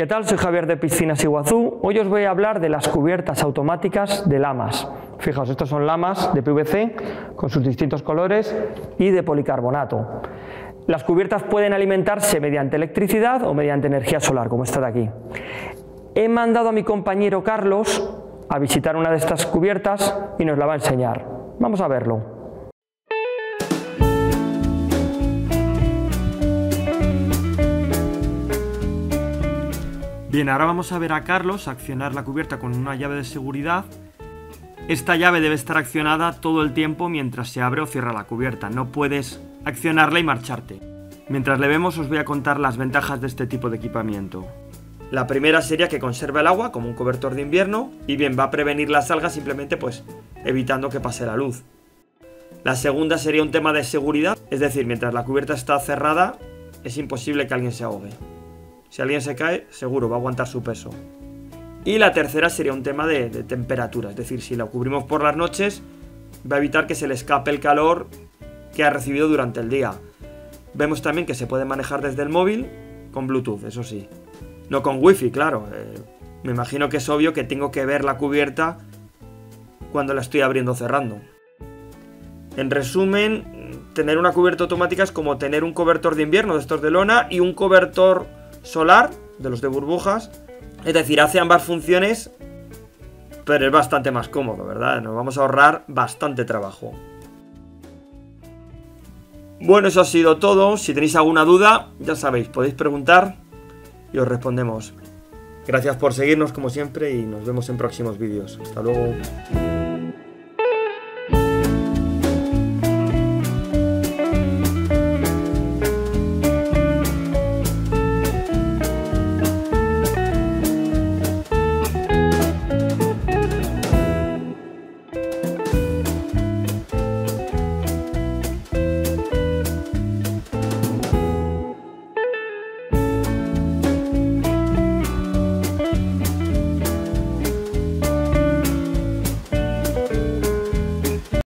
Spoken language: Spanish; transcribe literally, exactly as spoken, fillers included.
¿Qué tal? Soy Javier de Piscinas Iguazú. Hoy os voy a hablar de las cubiertas automáticas de lamas. Fijaos, estos son lamas de P V C con sus distintos colores y de policarbonato. Las cubiertas pueden alimentarse mediante electricidad o mediante energía solar, como esta de aquí. He mandado a mi compañero Carlos a visitar una de estas cubiertas y nos la va a enseñar. Vamos a verlo. Bien, ahora vamos a ver a Carlos accionar la cubierta con una llave de seguridad. Esta llave debe estar accionada todo el tiempo mientras se abre o cierra la cubierta. No puedes accionarla y marcharte. Mientras le vemos os voy a contar las ventajas de este tipo de equipamiento. La primera sería que conserva el agua como un cobertor de invierno y bien, va a prevenir las algas simplemente pues evitando que pase la luz. La segunda sería un tema de seguridad, es decir, mientras la cubierta está cerrada es imposible que alguien se ahogue. Si alguien se cae, seguro va a aguantar su peso. Y la tercera sería un tema de, de temperatura, es decir, si la cubrimos por las noches, va a evitar que se le escape el calor que ha recibido durante el día. Vemos también que se puede manejar desde el móvil con Bluetooth, eso sí. No con Wi-Fi, claro. Eh, me imagino que es obvio que tengo que ver la cubierta cuando la estoy abriendo o cerrando. En resumen, tener una cubierta automática es como tener un cobertor de invierno de estos de lona y un cobertor solar, de los de burbujas, es decir, hace ambas funciones, pero es bastante más cómodo, ¿verdad? Nos vamos a ahorrar bastante trabajo. Bueno, eso ha sido todo. Si tenéis alguna duda, ya sabéis, podéis preguntar y os respondemos. Gracias por seguirnos como siempre y nos vemos en próximos vídeos. Hasta luego.